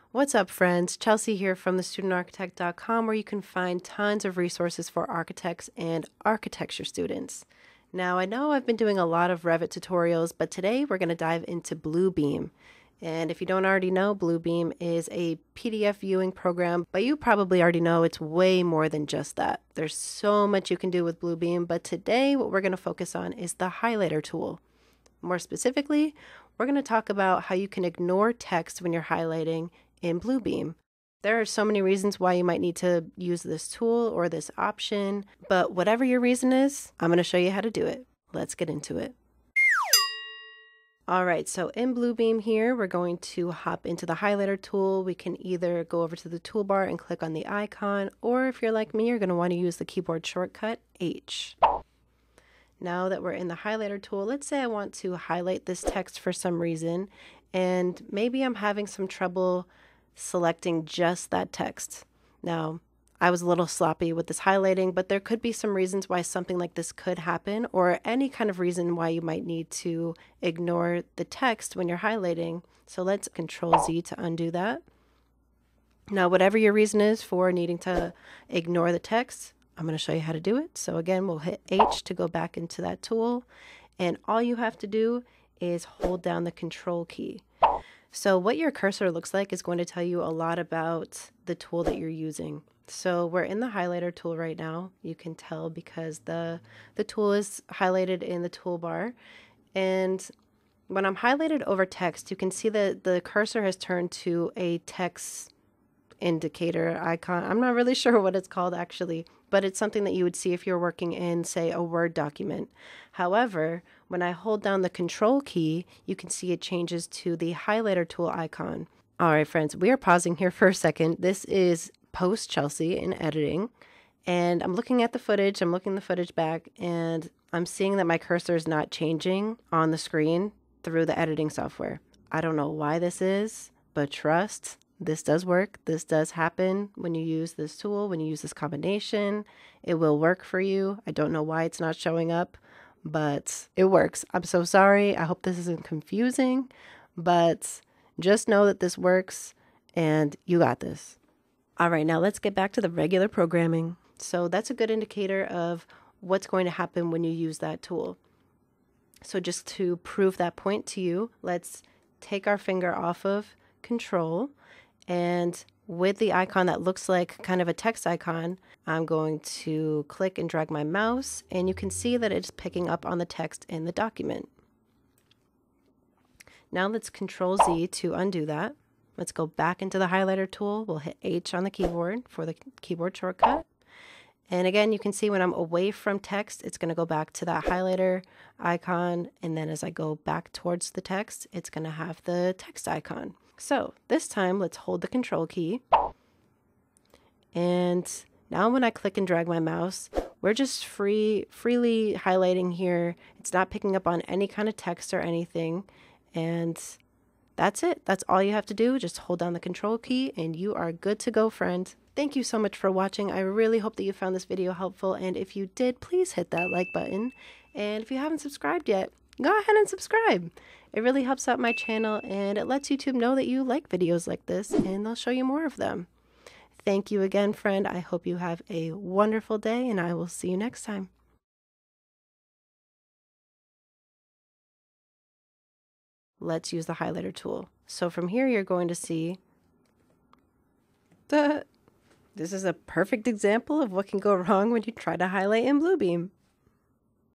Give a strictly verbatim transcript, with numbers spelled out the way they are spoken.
What's up, friends? Chelsea here from the student architect dot com, where you can find tons of resources for architects and architecture students. Now, I know I've been doing a lot of Revit tutorials, but today we're going to dive into Bluebeam. And if you don't already know, Bluebeam is a P D F viewing program, but you probably already know it's way more than just that. There's so much you can do with Bluebeam, but today what we're going to focus on is the highlighter tool. More specifically, we're going to talk about how you can ignore text when you're highlighting in Bluebeam. There are so many reasons why you might need to use this tool or this option, but whatever your reason is, I'm going to show you how to do it. Let's get into it. All right, so in Bluebeam here, we're going to hop into the highlighter tool. We can either go over to the toolbar and click on the icon, or if you're like me, you're going to want to use the keyboard shortcut H. Now that we're in the highlighter tool, let's say I want to highlight this text for some reason, and maybe I'm having some trouble selecting just that text. Now, I was a little sloppy with this highlighting, but there could be some reasons why something like this could happen, or any kind of reason why you might need to ignore the text when you're highlighting. So let's control Z to undo that. Now, whatever your reason is for needing to ignore the text, I'm going to show you how to do it. So again, we'll hit H to go back into that tool, and all you have to do is hold down the control key. So what your cursor looks like is going to tell you a lot about the tool that you're using. So we're in the highlighter tool right now. You can tell because the, the tool is highlighted in the toolbar. And when I'm highlighted over text, you can see that the cursor has turned to a text indicator icon. I'm not really sure what it's called actually, but it's something that you would see if you're working in, say, a Word document. However, when I hold down the control key, you can see it changes to the highlighter tool icon. All right, friends, we are pausing here for a second. This is post Chelsea in editing, and I'm looking at the footage. I'm looking the footage back, and I'm seeing that my cursor is not changing on the screen through the editing software. I don't know why this is, but trust, this does work. This does happen when you use this tool, when you use this combination. It will work for you. I don't know why it's not showing up, but it works. I'm so sorry. I hope this isn't confusing, but just know that this works and you got this. All right, now let's get back to the regular programming. So that's a good indicator of what's going to happen when you use that tool. So just to prove that point to you, let's take our finger off of control, and with the icon that looks like kind of a text icon, I'm going to click and drag my mouse, and you can see that it's picking up on the text in the document. Now let's control Z to undo that. Let's go back into the highlighter tool. We'll hit H on the keyboard for the keyboard shortcut. And again, you can see when I'm away from text, it's going to go back to that highlighter icon. And then as I go back towards the text, it's going to have the text icon. So this time, let's hold the control key. And now when I click and drag my mouse, we're just free, freely highlighting here. It's not picking up on any kind of text or anything. And that's it. That's all you have to do. Just hold down the control key and you are good to go, friend. Thank you so much for watching. I really hope that you found this video helpful. And if you did, please hit that like button. And if you haven't subscribed yet, go ahead and subscribe. It really helps out my channel and it lets YouTube know that you like videos like this and they'll show you more of them. Thank you again, friend. I hope you have a wonderful day and I will see you next time. Let's use the highlighter tool. So from here, you're going to see the, this is a perfect example of what can go wrong when you try to highlight in Bluebeam.